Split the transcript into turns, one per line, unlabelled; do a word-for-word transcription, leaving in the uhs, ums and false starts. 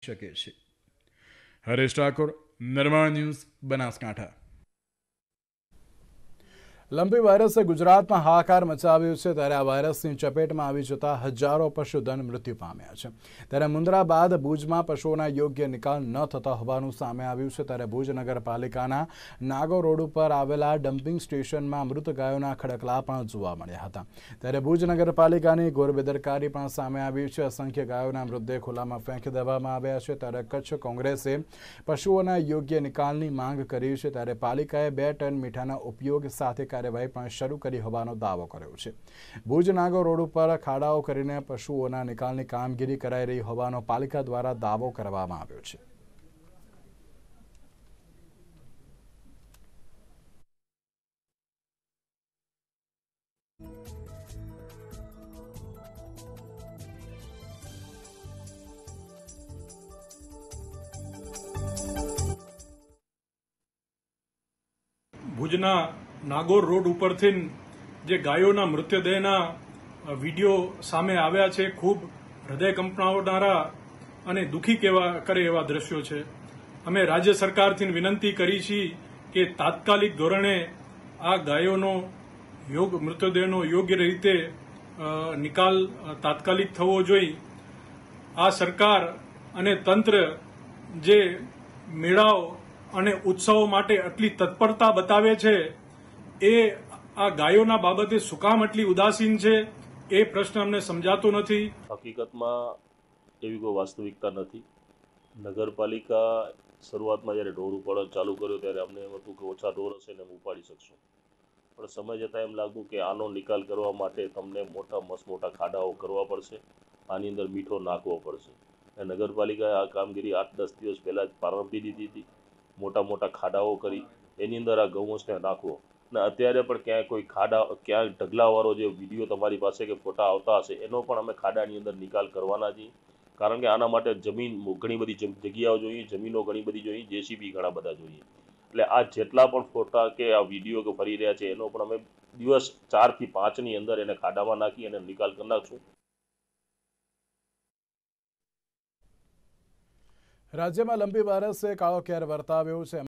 શકે છે। હરેશ ઠાકોર, નિર્માણ ન્યૂઝ, બનાસકાંઠા।
લંપી વાયરસે ગુજરાતમાં હાહાકાર મચાવ્યો છે, ત્યારે આ વાયરસની ચપેટમાં આવી જતા હજારો પશુધન મૃત્યુ પામ્યા છે। ત્યારે મુંદ્રા બાદ ભુજમાં પશુઓના યોગ્ય નિકાલ ન થતા હોવાનું સામે આવ્યું છે। ત્યારે ભુજ નગરપાલિકાના નાગો રોડ ઉપર આવેલા ડમ્પિંગ સ્ટેશનમાં મૃત ગાયોના ખડકલા પણ જોવા મળ્યા હતા। ત્યારે ભુજ નગરપાલિકાની ઘોર બેદરકારી પણ સામે આવી છે। અસંખ્ય ગાયોના મૃતદેહ ખુલ્લામાં ફેંકી દેવામાં આવ્યા છે। ત્યારે કચ્છ કોંગ્રેસે પશુઓના યોગ્ય નિકાલની માંગ કરી છે। ત્યારે પાલિકાએ બે ટન મીઠાના ઉપયોગ સાથે કાર્યવાહી પણ શરૂ કરી હોવાનો દાવો કર્યો છે। ભુજ નાગો રોડ ઉપર ખાડાઓ કરીને પશુઓના નિકાલની કામગીરી કરાઈ રહી હોવાનો પાલિકા દ્વારા દાવો કરવામાં આવ્યો છે।
ભુજના નાગોર રોડ ઉપરથી જે ગાયોના મૃતદેહના વિડીયો સામે આવ્યા છે, ખૂબ હૃદય કંપનાવનારા અને દુઃખી કેવા કરે એવા દ્રશ્યો છે। અમે રાજ્ય સરકારથી વિનંતી કરી છે કે તાત્કાલિક ધોરણે આ ગાયોનો યોગ મૃતદેહનો યોગ્ય રીતે નિકાલ તાત્કાલિક થવો જોઈએ। આ સરકાર અને તંત્ર જે મેળાઓ અને ઉત્સવો માટે આટલી તત્પરતા બતાવે છે, એ આ ગાયોના બાબતે શું કામ આટલી ઉદાસીન છે, એ પ્રશ્ન અમને સમજાતો નથી।
હકીકતમાં એવી કોઈ વાસ્તવિકતા નથી। નગરપાલિકા શરૂઆતમાં જ્યારે ઢોર ઉપાડવાનું ચાલુ કર્યો ત્યારે અમને એમ હતું કે ઓછા ઢોર હશે ને ઉપાડી શકશું, પણ સમય જતાં એમ લાગ્યું કે આનો નિકાલ કરવા માટે તમને મોટા મસ્ત મોટા ખાડાઓ કરવા પડશે, આની અંદર મીઠો નાખવો પડશે। અને નગરપાલિકાએ આ કામગીરી આઠ દસ દિવસ પહેલાં જ પ્રારંભી દીધી હતી। મોટા મોટા ખાડાઓ કરી એની અંદર આ ગૌવંશને નાખવો, અને અત્યારે પણ ક્યાંય કોઈ ખાડા ક્યાંય ઢગલાવાળો જે વિડીયો તમારી પાસે કે ફોટા આવતા હશે એનો પણ અમે ખાડાની અંદર નિકાલ કરવાના છીએ। કારણ કે આના માટે જમીન ઘણી બધી જગ્યાઓ જોઈએ, જમીનો ઘણી બધી જોઈએ, જેસીબી ઘણા બધા જોઈએ। એટલે આ જેટલા પણ ફોટા કે આ વિડીયો કે ફરી રહ્યા છે એનો પણ અમે દિવસ ચારથી પાંચની અંદર એને ખાડામાં નાખી અને નિકાલ કરી નાખશું।
રાજ્યમાં લંપી વાયરસે કાળો કેર વર્તાવ્યો છે।